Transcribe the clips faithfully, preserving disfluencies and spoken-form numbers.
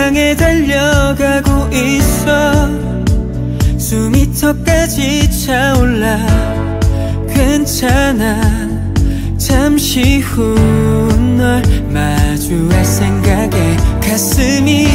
향해 달려가고 있어. 숨이 턱까지 차올라. 괜찮아. 잠시 후 널 마주할 생각에 가슴이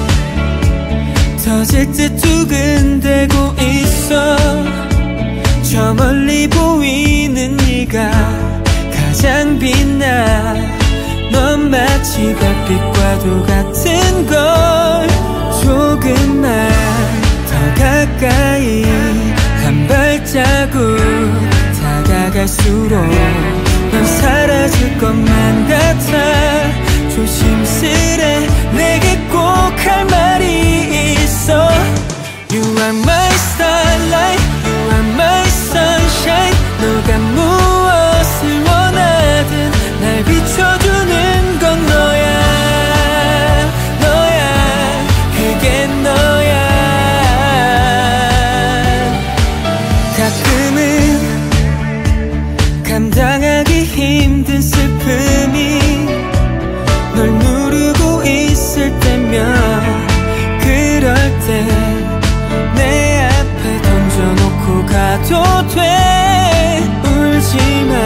터질 듯 두근대고 있어. 저 멀리 보이는 네가 가장 빛나. 넌 마치 별빛과도 같은 걸. 조금만 더 가까이 한 발자국 다가갈수록 넌 사라질 것만 같아. 조심스레 내게 꼭 할 말이 있어. You are my starlight, you are my sunshine. 너가 무엇을 원하든 날 비춰주는 건 너야. 너야, 그게 너야. 가끔은 감당하기 힘든 슬픔이 널 누르고 있을 때면 그럴 때 내 앞에 던져놓고 가도 돼. 울지마,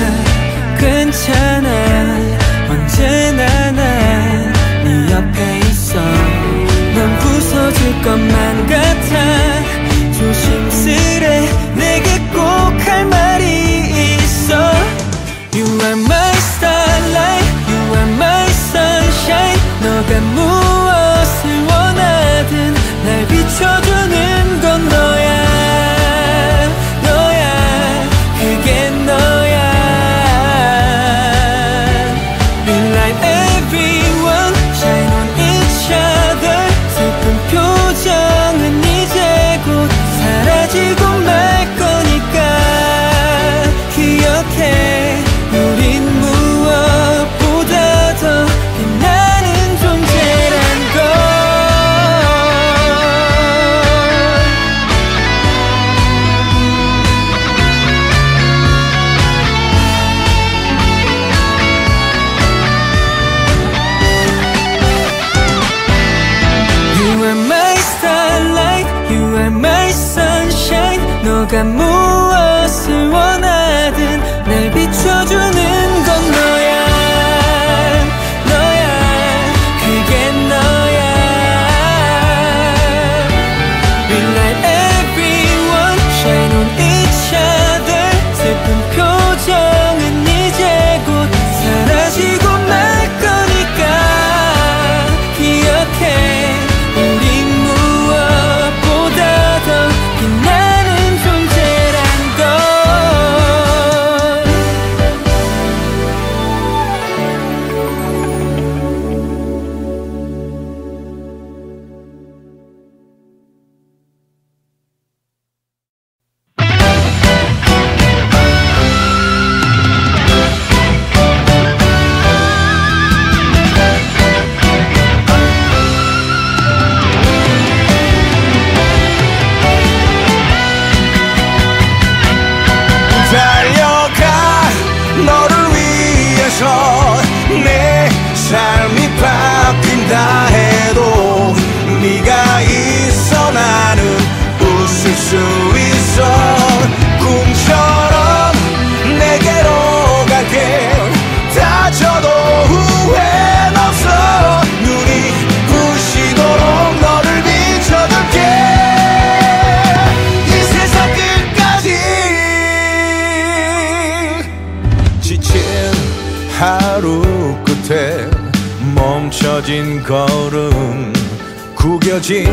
괜찮아. 언제나 난 네 옆에 있어. 넌 부서질 것만 같아. 조심스레 내게 꼭 할 말이 있어. You are my starlight, you are my sunshine. 너가 무엇을 원하든 날 비춰주는 건 너야. 너야, 그게 너야. We light everyone, shine on each other. 슬픈 표정은 이제 곧 사라지고 말 거니까 기억해. 우린 무엇보다 더 빛나는 존재란 걸. You are my starlight, you are my sunshine. 너가 무엇을 원하든 날 비춰주는 건 너야. 너야, 그게 너야. We light everyone, shine on each other. 슬픈 표정은 이제 곧 사라지고 말 거니까 기억해. 우린 무엇보다 더 빛나는 존재란 걸. 달려가 너를 위해서. 내 삶이 바뀐다 해도 네가 있어. 나는 웃을 수 있어. 꿈처럼 내게로 갈게. 다쳐도 후회는 없어. 눈이 부시도록 너를 비춰줄게. 이 세상 끝까지. 지친 하루 끝에 멈춰진 걸음. 구겨진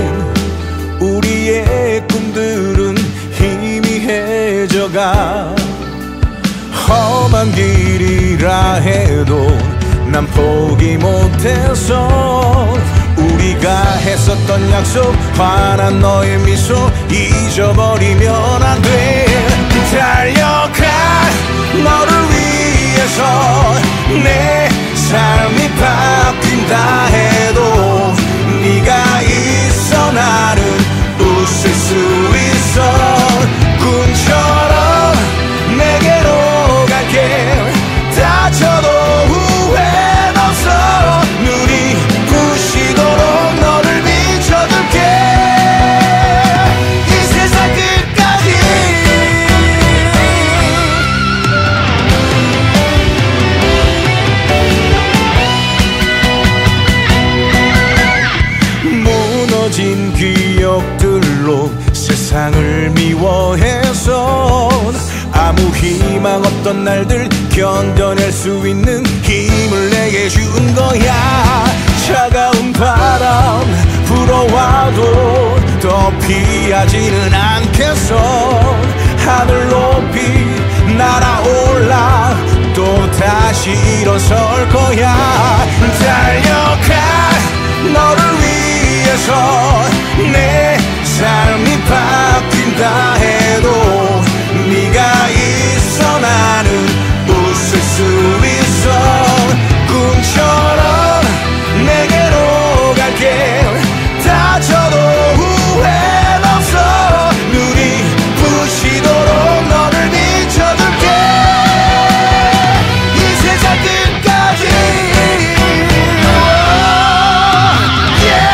우리의 꿈들은 희미해져가. 험한 길이라 해도 난 포기 못했어. 우리가 했었던 약속, 환한 너의 미소 잊어버리면 안 돼. 달려가 너를 위해서. 내 삶이 바뀐다 해도 네가 있어. 나는 웃을 수 있어. 꿈처럼 내게로 갈게. 다쳐도 후회는 없어. 눈이 부시도록 너 지워진 기억들로 세상을 미워해선 아무 희망 없던 날들 견뎌낼 수 있는 힘을 내게 준 거야. 차가운 바람 불어와도 더 피하지는 않겠어. 하늘 높이 날아올라 또 다시 일어설 거야. 달려가 너를 위해서 내 삶이 바뀐다 해도 네가 있어 나는 웃을 수 있어. 꿈처럼 내게로 갈게. 다쳐도 후회는 없어. 눈이 부시도록 너를 비춰줄게. 이 세상 끝까지. Yeah.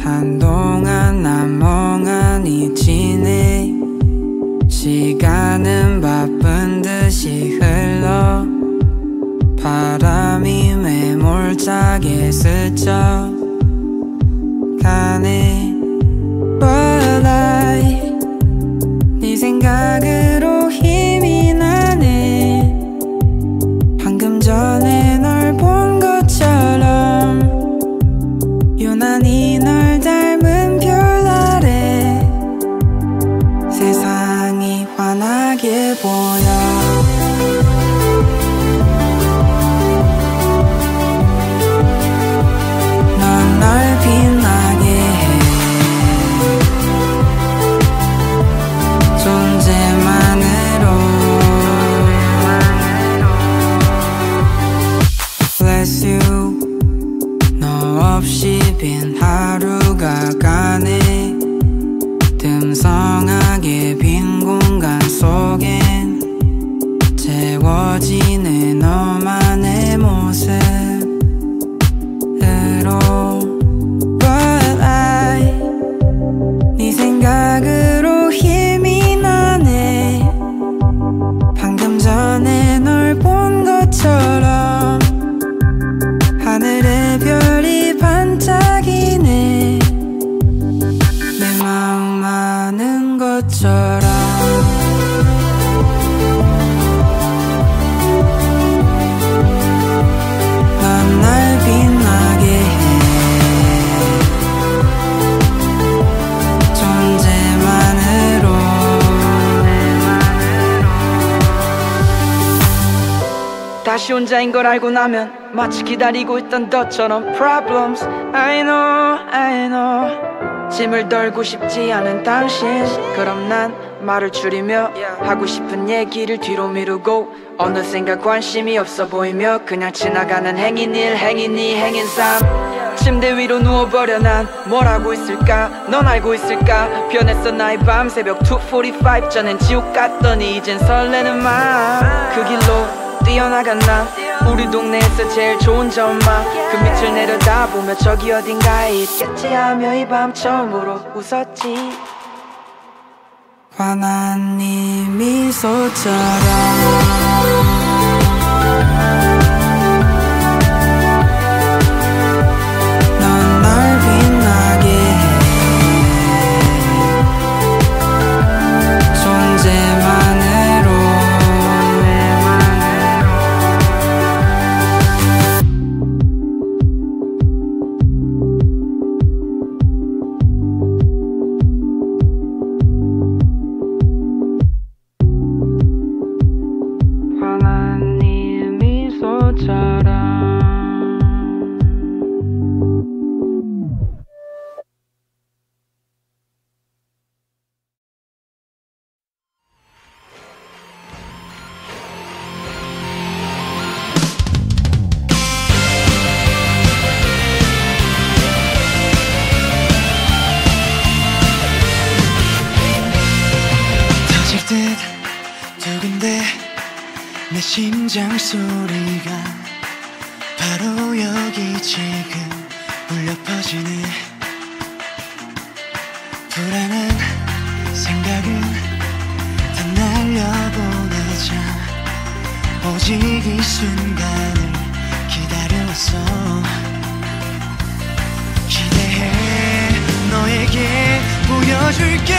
한동안 난 멍하니 지내. 시간은 바쁜 듯이 흘러. 바람이 매몰차게 스쳐 가네. But I 네 생각으로 힘이 나네. 방금 전에 널 본 것처럼 유난히 널 닮은 별 아래 세상이 환하게 보여. 널 빛나게 해. 존재만으로. Bless you. 너 없이 빈 하루가 가네. 듬성하게 빈 공간 속엔 채워지는 너만의 모습으로. 네 생각으로 힘이 나네. 방금 전에 널 본 것처럼 하늘의 별이 반짝이네. 내 마음 아는 것처럼. 넌 날 빛나게 해. 다시 혼자인 걸 알고 나면 마치 기다리고 있던 너처럼 Problems I know I know. 짐을 덜고 싶지 않은 당신. 그럼 난 말을 줄이며 하고 싶은 얘기를 뒤로 미루고 어느샌가 관심이 없어 보이며 그냥 지나가는 행인 일 행인 이 행인 삶. 침대 위로 누워버려. 난 뭘 하고 있을까. 넌 알고 있을까. 변했어 나의 밤. 새벽 two forty-five 전엔 지옥 같더니 이젠 설레는 마음. 그 길로 뛰어나간 나. 우리 동네에서 제일 좋은 전망. 그 밑을 내려다보며 저기 어딘가에 있겠지 하며 이 밤 처음으로 웃었지. 환한 네 미소처럼. 넌 날 빛나게 해. 존재만으로. 내 심장 소리가 바로 여기 지금 울려 퍼지네. 불안한 생각은 다 날려보내자 오직 이 순간을 기다려왔어. 기대해 너에게 보여줄게.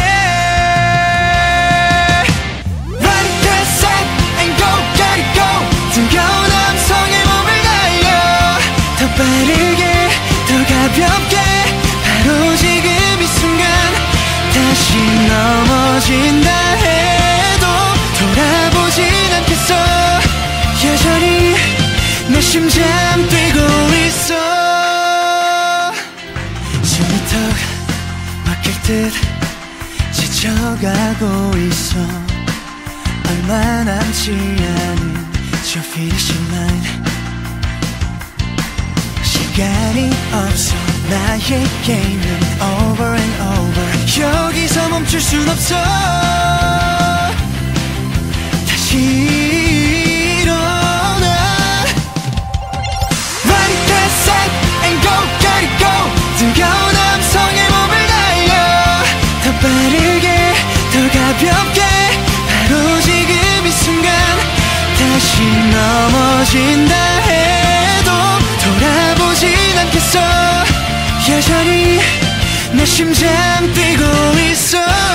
뜨거운 함성에 몸을 날려 더 빠르게 더 가볍게 바로 지금 이 순간 다시 넘어진다 해도 돌아보진 않겠어. 여전히 내 심장 뛰고 있어. 숨이 턱 막힐 듯 지쳐가고 있어. 얼마 남지 않은 저 finishing line. 시간이 없어 나에게는 over and over. 여기서 멈출 순 없어. 다시 일어나. Run, get set and go, gotta go. 뜨거운 함성에 심장 뛰고 있어.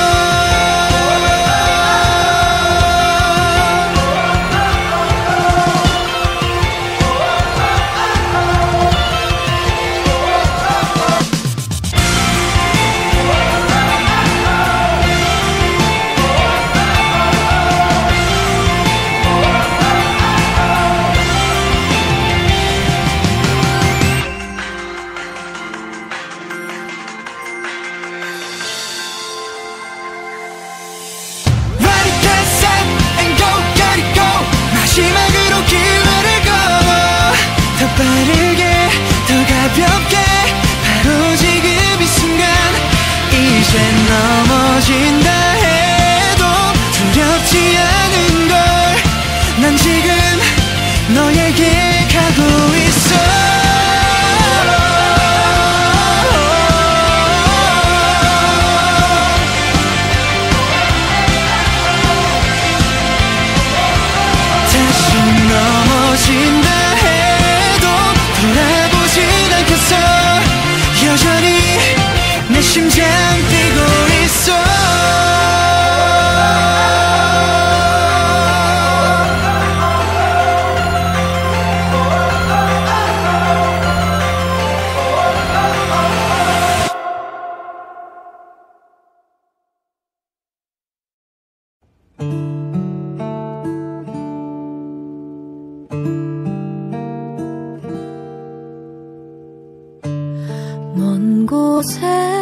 빠르게 더 가볍게 바로 지금 이 순간 이제 넘어진다 해도 두렵지 않은 걸 난 지금 너에게 가고 있어. 다시 넘어진다 돌아보진 않겠어. 여전히 내 심장 뛰고 있어. 먼 곳에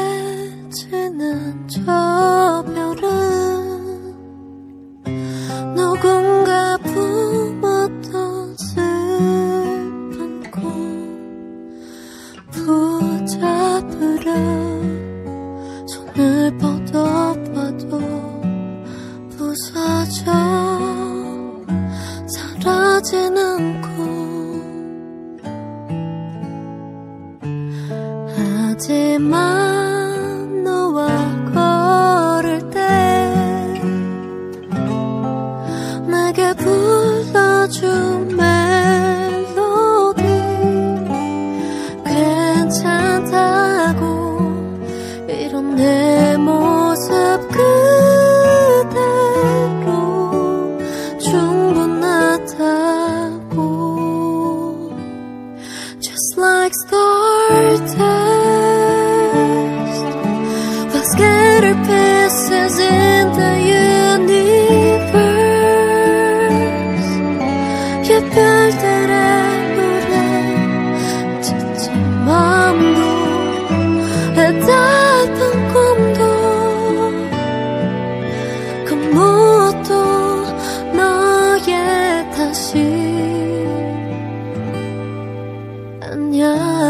지는 저 별은 누군가 품었던 슬픈 꿈 붙잡으려 손을 뻗어봐도 부서져 사라지는 꿈. 하지만 너와 걸을 때 내게 불러준 멜로디 괜찮다고 이런 내 모습 그대로 충분하다고. Just like stardust scattered pieces in the universe. 이 별들의 노래 지친 마음도 해닿던 꿈도 그 무엇도 너의 탓이 아니야.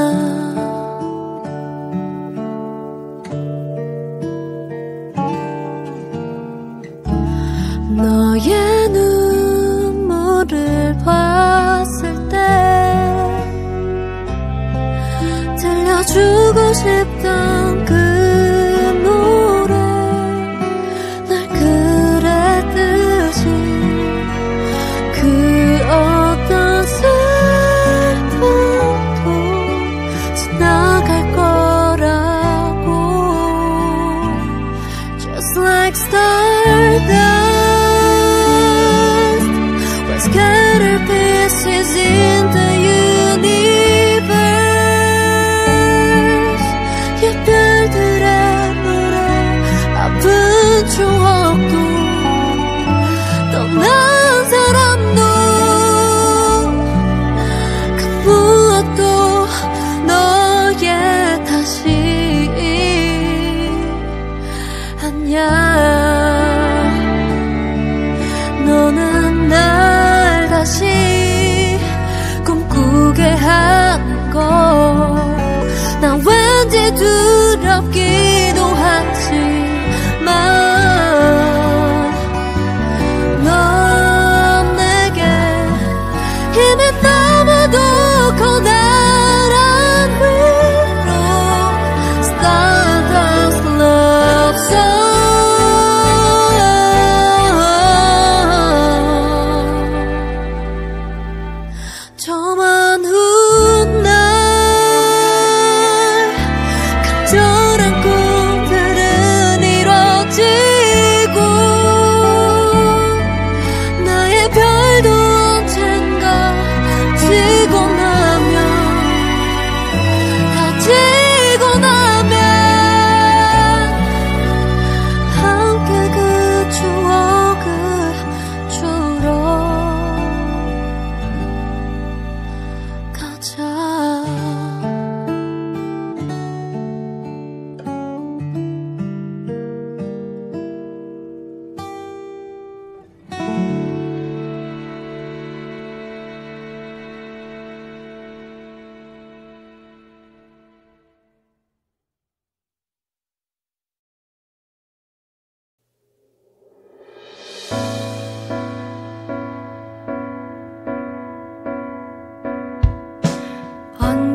너의 눈물을 봤을 때 들려주고 싶던 그 노래 날 그랬듯이 그 어떤 슬픔도 지나갈 거라고. Just like stardust scattered pieces in the universe. 이 별들의 노래 아픈 추억도 떠난 사람도 그 무엇도 너의 탓이 아니야. 너는 날 다시 꿈꾸게 하는 걸 난 왠지 두렵기도 하지만 넌 내게 힘이 너무도 커다란 위로 Stardust love song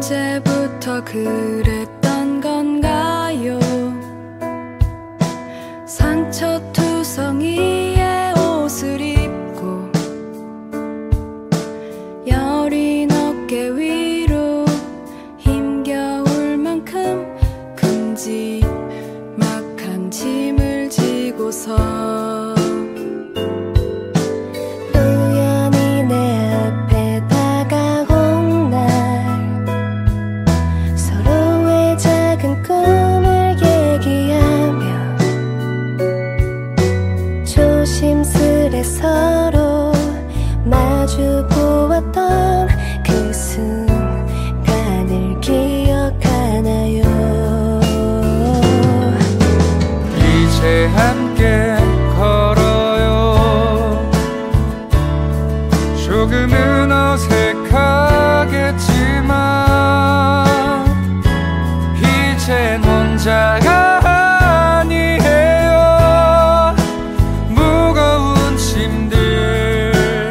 언제부터 그랬던 건가요? 상처투성이의 옷을 입고 여린 어깨 위로 힘겨울 만큼 큼지막한 짐을 지고서 우연히 내 앞에 다가온 날 서로의 작은 꿈을 얘기하며 조심스레 서로 마주 보았던 그 순간을 기억하나요? 이제 함께 걸어요. 조금은 어색하겠지만 이젠 혼자가 아니에요. 무거운 짐들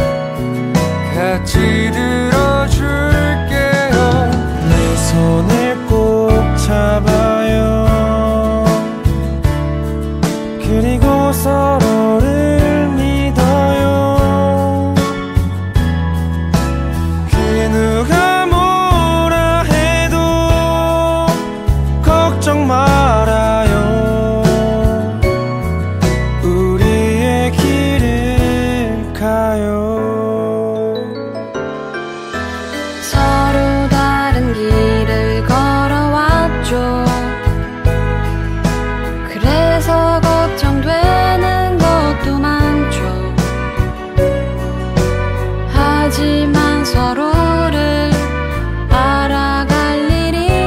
같이 들어줄게요. 내 손을 꼭 잡아요. 그리고 서로를 믿어요. 그 누가 뭐라 해도 걱정 말아요. 우리의 길을 가요. 서로 다른 길을 걸어왔죠. 그래서 걱정되는 것도 많죠. 하지만 서로를 알아갈 일이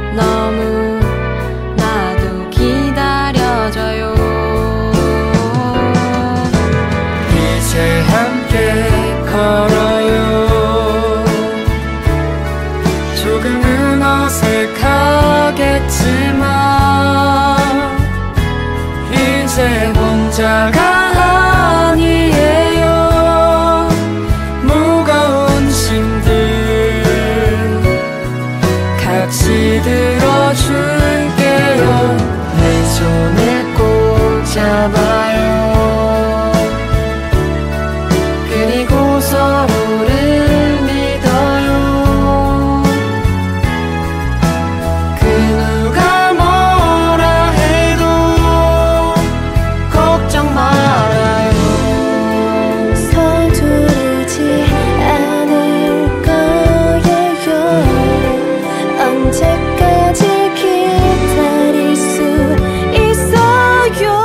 너무나도 기다려져요. 이제 함께 걸어요. 조금은 어색하겠지만 이제 혼자가 아니에요. 무거운 짐들 같이 들어줄게요. 내 손을 꼭 잡아요. 그리고 서로를 믿어요. 그 누가 뭐라 해도 걱정 말아요. 서두르지 않을 거예요. 언제까지 기다릴 수 있어요.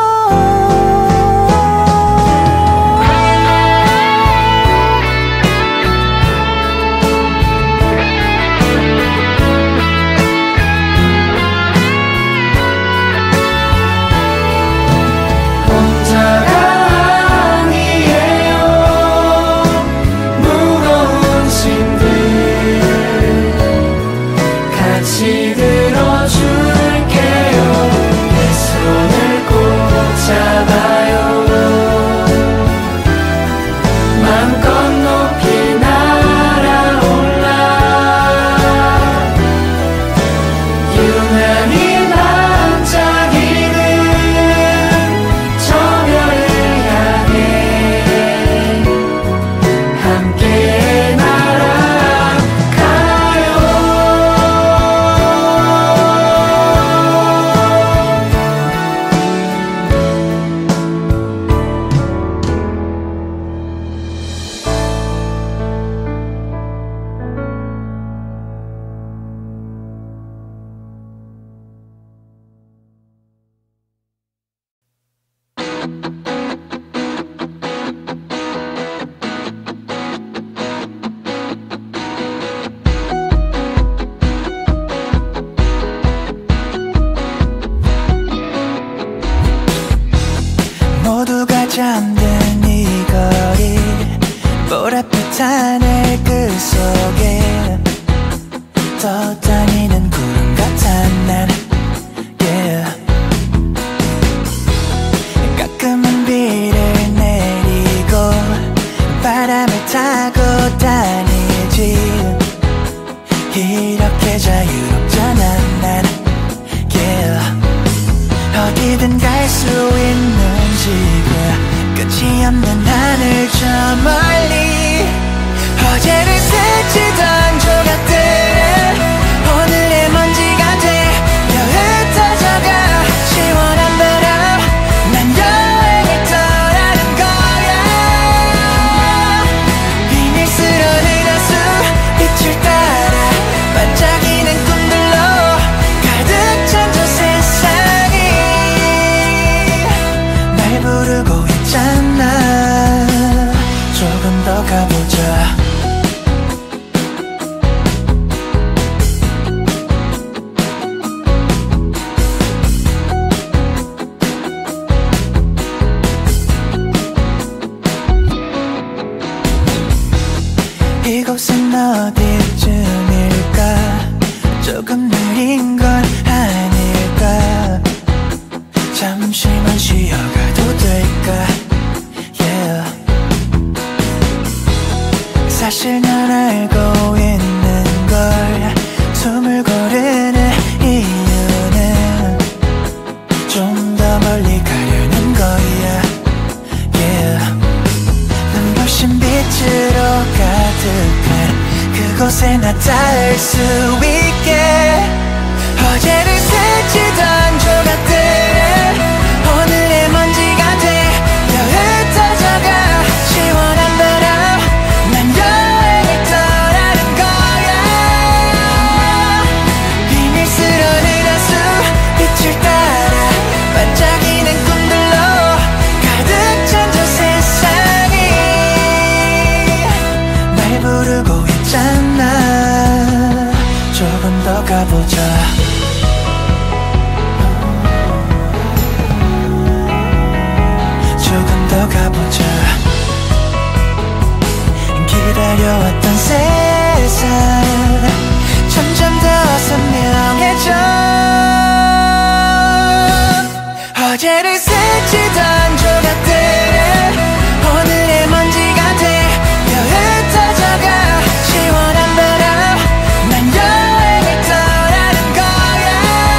혼자가 아니에요. 무거운 짐들 같이 들어줄게요. 내 손을 꼭 잡아요. 마음껏 높이 날아올라 유난히 반짝이는 저 별을 향해 함께 날아가요. 모두가 잠든 이 거리 보랏빛 하늘 그 속에 떠다니는 구름 같아 난 yeah. 가끔은 비를 내리고 바람을 타고 다니지 어디든 갈 수 있는 지금 끝이 없는 하늘 저 멀리 어제를 스치던 조각들은 오늘의 먼지가 되어 흩어져가 시원한 바람 난 여행을 떠나는 거야 비밀스러운 은하수 빛을 따라 반짝이는 꿈들로 가득 찬 저 세상이 날 부르고 있잖아 조금 더 가보자 이곳은 어디쯤일까 조금 느린 건 아닐까 잠시만 쉬어가도 될까 yeah. 사실 난 알고 있는 걸 숨을 고르는 이유는 좀 더 멀리 가려는 거야 yeah. 눈부신 빛으로 가득한 그곳에 나 닿을 수 있게 어제를 스치던 조각들은 오늘의 먼지가 되어 흩어져가 시원한 바람 난 여행을 떠나는 거야 비밀스러운 은하수 빛을 따라 반짝이는 꿈들로 가득 찬 저 세상이 날 부르고 있잖아 조금 더 가보자 조금 더 가보자 기다려왔던 세상 점점 더 선명해져 어제를 스치던 조각들은 오늘의 먼지가 되어 흩어져가 시원한 바람 난 여행을 떠나는 거야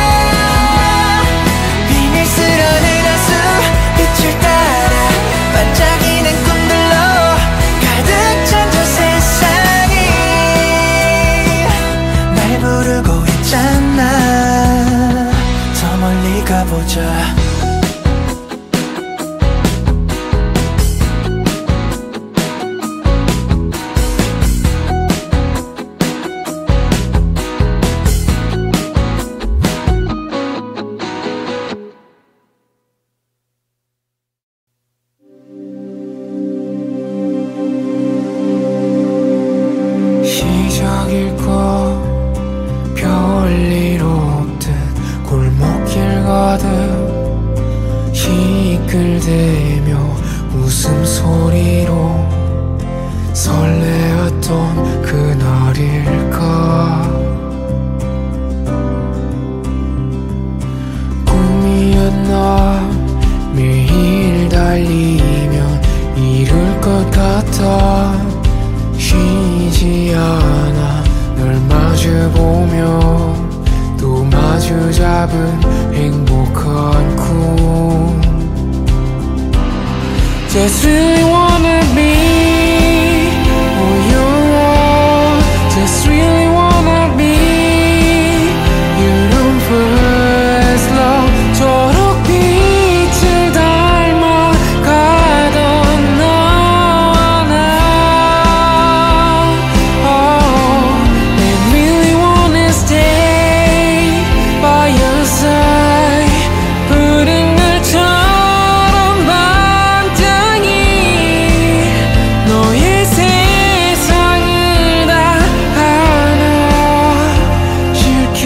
비밀스러운 은하수 빛을 따라 반짝이는 꿈들로 가득 찬 저 세상이 날 부르고 있잖아 더 멀리 가보자 시작일까 별일 없듯 골목길 가득 시끌대며 웃음소리로 설레었던 그날일까 꿈이었나 매일 달리면 이룰 것 같아 쉬지 않아 널 마주보며 또 마주 잡은 행복한 꿈 Just really wanna be who you are Just really wanna be 이런 first love 초록빛을 닮아가던 너와 나 oh, I really wanna stay by your side 푸른 날처럼 반짝이 너의 세상을 다 안아줄게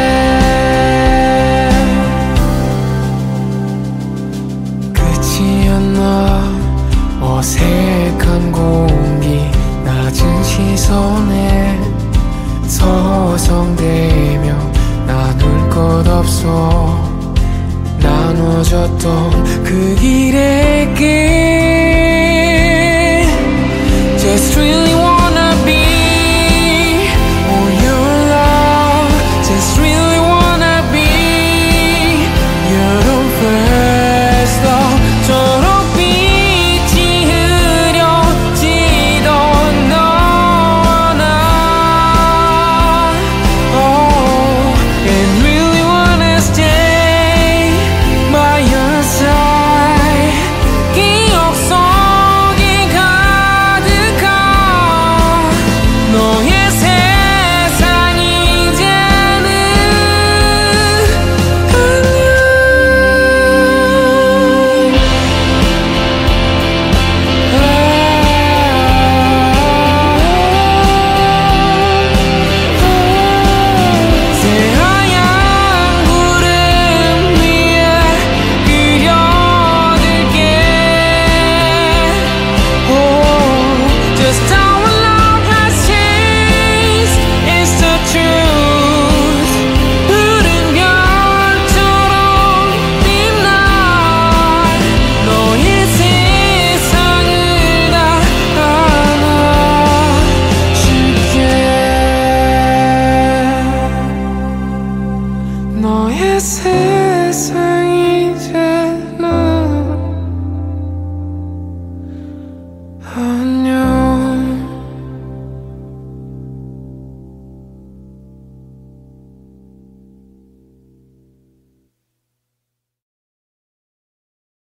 끝이었나 어색한 공기 낮은 시선에 서성대며 나눌 것 없어 나눠졌던 그 길의 끝